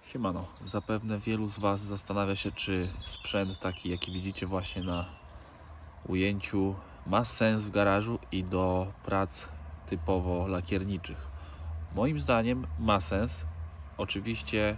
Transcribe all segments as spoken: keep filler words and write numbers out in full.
Siemano, zapewne wielu z Was zastanawia się, czy sprzęt taki, jaki widzicie właśnie na ujęciu, ma sens w garażu i do prac typowo lakierniczych. Moim zdaniem ma sens, oczywiście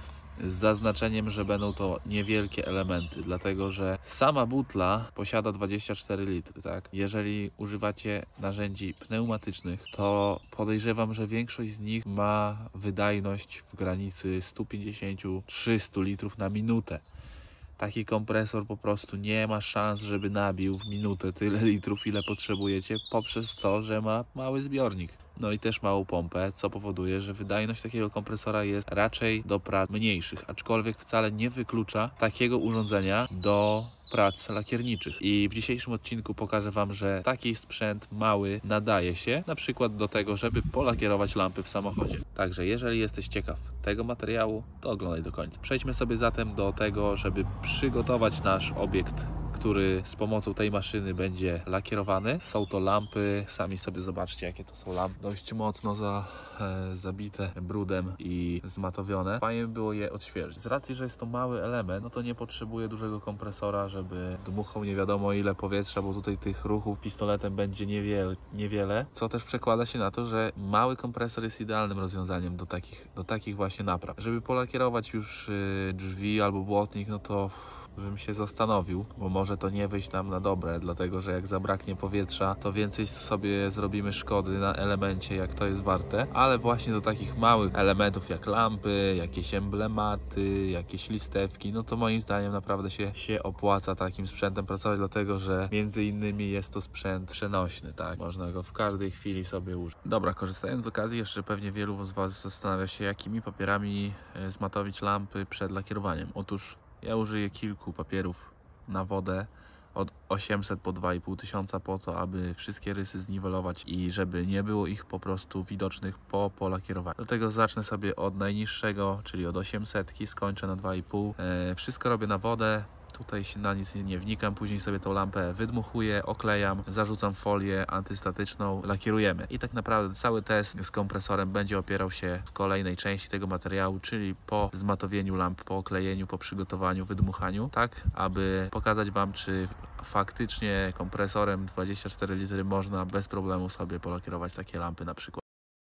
z zaznaczeniem, że będą to niewielkie elementy, dlatego że sama butla posiada dwadzieścia cztery litry, tak? Jeżeli używacie narzędzi pneumatycznych, to podejrzewam, że większość z nich ma wydajność w granicy sto pięćdziesiąt do trzystu litrów na minutę. Taki kompresor po prostu nie ma szans, żeby nabił w minutę tyle litrów, ile potrzebujecie, poprzez to, że ma mały zbiornik. No i też małą pompę, co powoduje, że wydajność takiego kompresora jest raczej do prac mniejszych, aczkolwiek wcale nie wyklucza takiego urządzenia do prac lakierniczych. I w dzisiejszym odcinku pokażę Wam, że taki sprzęt mały nadaje się na przykład do tego, żeby polakierować lampy w samochodzie. Także jeżeli jesteś ciekaw tego materiału, to oglądaj do końca. Przejdźmy sobie zatem do tego, żeby przygotować nasz obiekt, który z pomocą tej maszyny będzie lakierowany. Są to lampy, sami sobie zobaczcie, jakie to są lampy. Dość mocno za, e, zabite brudem i zmatowione. Fajnie by było je odświeżyć. Z racji, że jest to mały element, no to nie potrzebuje dużego kompresora, żeby dmuchał nie wiadomo ile powietrza, bo tutaj tych ruchów pistoletem będzie niewiele, niewiele. Co też przekłada się na to, że mały kompresor jest idealnym rozwiązaniem do takich, do takich właśnie napraw. Żeby polakierować już y, drzwi albo błotnik, no to bym się zastanowił, bo może to nie wyjść nam na dobre, dlatego że jak zabraknie powietrza, to więcej sobie zrobimy szkody na elemencie, jak to jest warte, ale właśnie do takich małych elementów jak lampy, jakieś emblematy, jakieś listewki, no to moim zdaniem naprawdę się, się opłaca takim sprzętem pracować, dlatego że między innymi jest to sprzęt przenośny, tak? Można go w każdej chwili sobie użyć. Dobra, korzystając z okazji, jeszcze pewnie wielu z Was zastanawia się, jakimi papierami zmatowić lampy przed lakierowaniem. Otóż ja użyję kilku papierów na wodę od osiemset po dwa i pół tysiąca po to, aby wszystkie rysy zniwelować i żeby nie było ich po prostu widocznych po polakierowaniu. Dlatego zacznę sobie od najniższego, czyli od osiemset, skończę na dwa i pół. E, wszystko robię na wodę. Tutaj się na nic nie wnikam, później sobie tą lampę wydmuchuję, oklejam, zarzucam folię antystatyczną, lakierujemy. I tak naprawdę cały test z kompresorem będzie opierał się w kolejnej części tego materiału, czyli po zmatowieniu lamp, po oklejeniu, po przygotowaniu, wydmuchaniu, tak aby pokazać Wam, czy faktycznie kompresorem dwadzieścia cztery litry można bez problemu sobie polakierować takie lampy na przykład.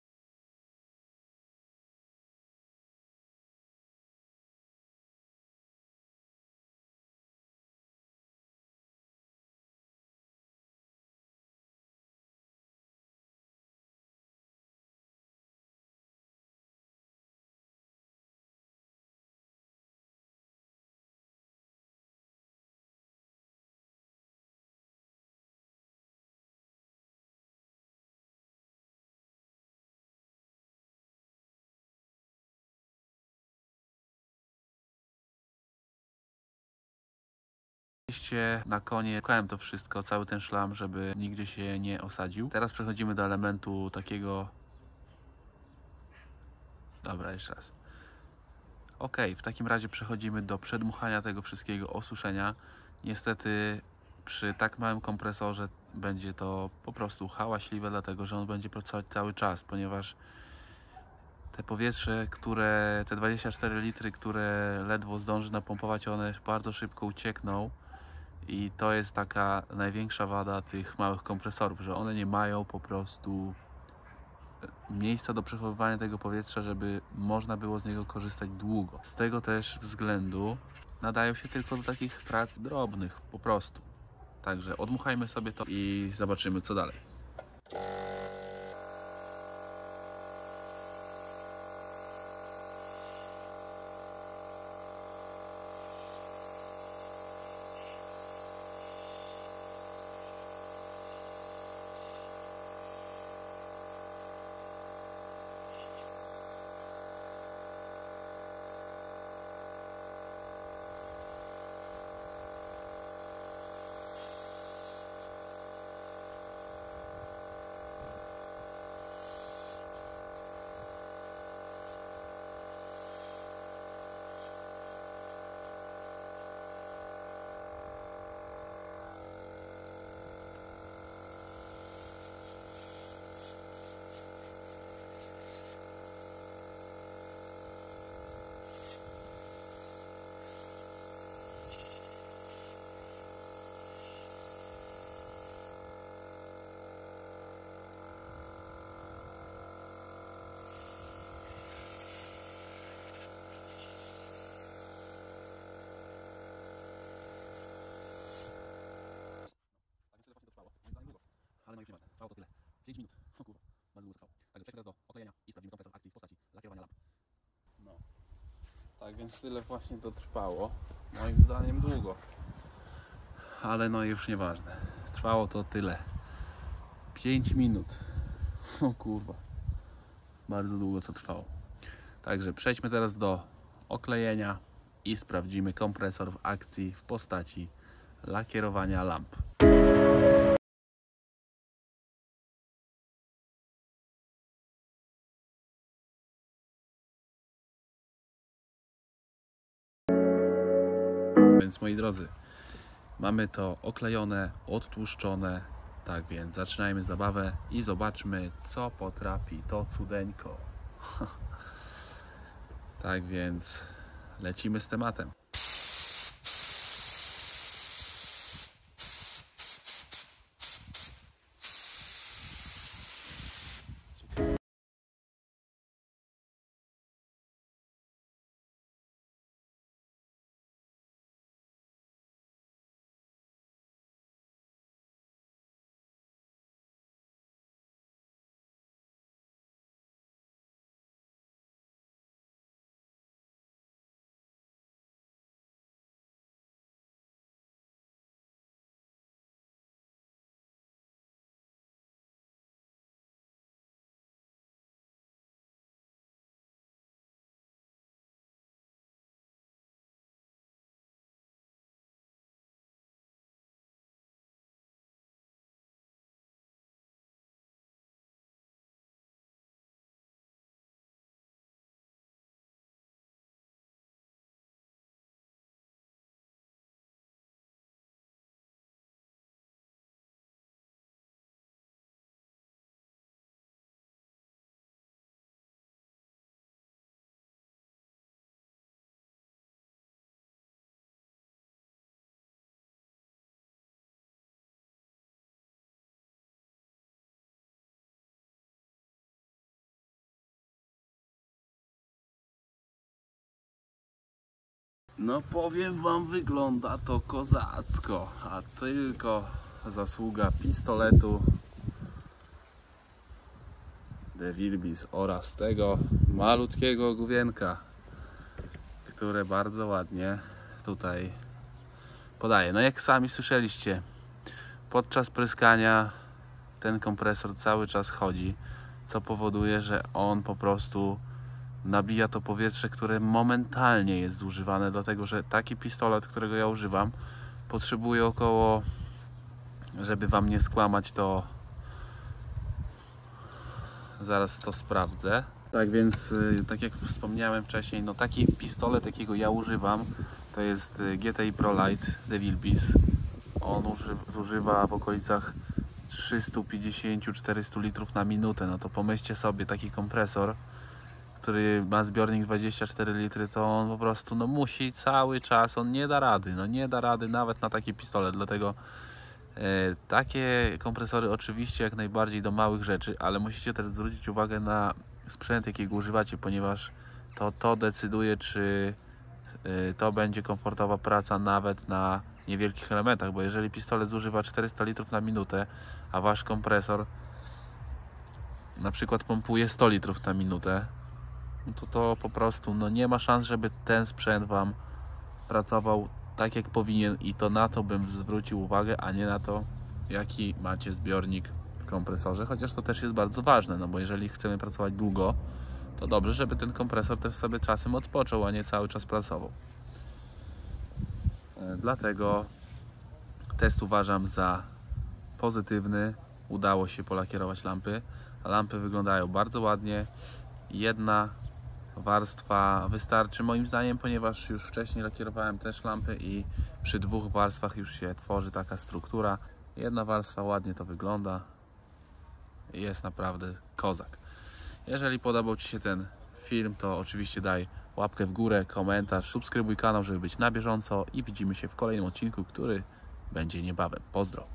Oczywiście na koniec szukałem to wszystko, cały ten szlam, żeby nigdzie się nie osadził. Teraz przechodzimy do elementu takiego... Dobra, jeszcze raz. Ok, w takim razie przechodzimy do przedmuchania tego wszystkiego, osuszenia. Niestety przy tak małym kompresorze będzie to po prostu hałaśliwe, dlatego że on będzie pracować cały czas, ponieważ te powietrze, które, te dwadzieścia cztery litry, które ledwo zdąży napompować, one bardzo szybko uciekną. I to jest taka największa wada tych małych kompresorów, że one nie mają po prostu miejsca do przechowywania tego powietrza, żeby można było z niego korzystać długo. Z tego też względu nadają się tylko do takich prac drobnych po prostu. Także odmuchajmy sobie to i zobaczymy, co dalej. Tak więc tyle właśnie to trwało. Moim zdaniem długo. Ale no już nieważne. Trwało to tyle. pięć minut. O kurwa. Bardzo długo to trwało. Także przejdźmy teraz do oklejenia i sprawdzimy kompresor w akcji w postaci lakierowania lamp. Więc moi drodzy, mamy to oklejone, odtłuszczone. Tak więc zaczynajmy zabawę i zobaczmy, co potrafi to cudeńko. Tak więc lecimy z tematem. No powiem wam, wygląda to kozacko, a tylko zasługa pistoletu De Vilbiss oraz tego malutkiego główienka, które bardzo ładnie tutaj podaje. No jak sami słyszeliście, podczas pryskania ten kompresor cały czas chodzi, co powoduje, że on po prostu nabija to powietrze, które momentalnie jest zużywane, dlatego że taki pistolet, którego ja używam, potrzebuje około, żeby wam nie skłamać, to zaraz to sprawdzę. Tak więc, tak jak wspomniałem wcześniej, no taki pistolet, jakiego ja używam, to jest G T I Pro Lite De Vilbiss. On zużywa w okolicach trzysta pięćdziesiąt do czterystu litrów na minutę. No to pomyślcie sobie, taki kompresor, który ma zbiornik dwadzieścia cztery litry, to on po prostu no musi cały czas, on nie da rady, no nie da rady nawet na taki pistolet, dlatego e, takie kompresory oczywiście jak najbardziej do małych rzeczy, ale musicie też zwrócić uwagę na sprzęt, jakiego używacie, ponieważ to, to decyduje, czy e, to będzie komfortowa praca nawet na niewielkich elementach, bo jeżeli pistolet zużywa czterysta litrów na minutę, a wasz kompresor na przykład pompuje sto litrów na minutę, no to to po prostu no nie ma szans, żeby ten sprzęt wam pracował tak jak powinien, i to na to bym zwrócił uwagę, a nie na to, jaki macie zbiornik w kompresorze, chociaż to też jest bardzo ważne, no bo jeżeli chcemy pracować długo, to dobrze, żeby ten kompresor też sobie czasem odpoczął, a nie cały czas pracował. Dlatego test uważam za pozytywny. Udało się polakierować lampy. Lampy wyglądają bardzo ładnie. Jedna warstwa wystarczy moim zdaniem, ponieważ już wcześniej lakierowałem też lampy i przy dwóch warstwach już się tworzy taka struktura. Jedna warstwa ładnie to wygląda. Jest naprawdę kozak. Jeżeli podobał ci się ten film, to oczywiście daj łapkę w górę, komentarz, subskrybuj kanał, żeby być na bieżąco, i widzimy się w kolejnym odcinku, który będzie niebawem. Pozdro!